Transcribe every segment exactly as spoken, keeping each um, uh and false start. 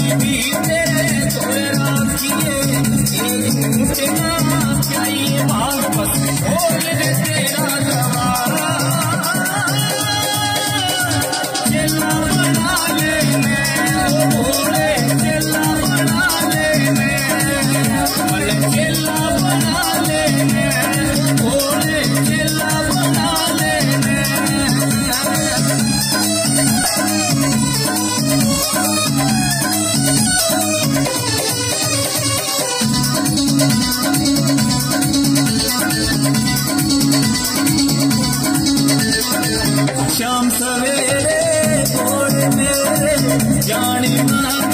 भी तेरे थोड़े राखिए क्या ये वापस बोल दे तेरा जवाब चेला बना ले मैं भोले चेला बना ले मैं भोले चेला बना ले मैं भोले चेला बना ले शाम सवेरे भोर मेरे जाने मांग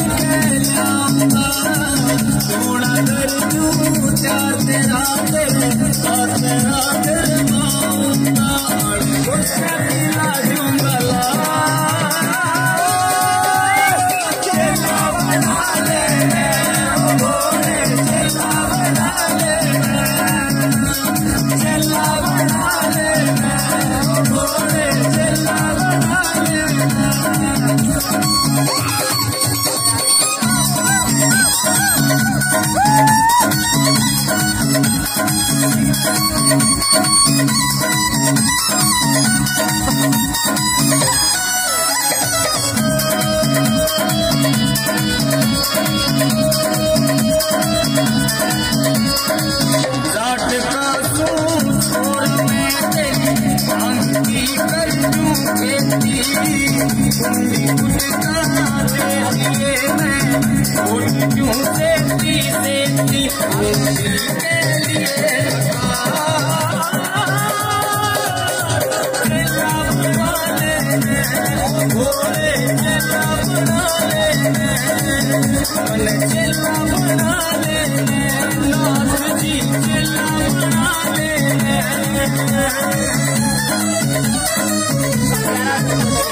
सोना कर तू चार तेरा तेरे और तेरा तेरे माऊंगा उसका मिला जुंगला चेला बना ले भोले चेला बना ले चेला बना ले भोले चेला बना ले जाट का सूट छोड़ मैं तेरी भांग की कर दूं खेती कुंडी गुटका दे दिए मैं वोट क्यों देती देती के लिए चेला बना ले भोले चेला बना ले भोले चेला बना ले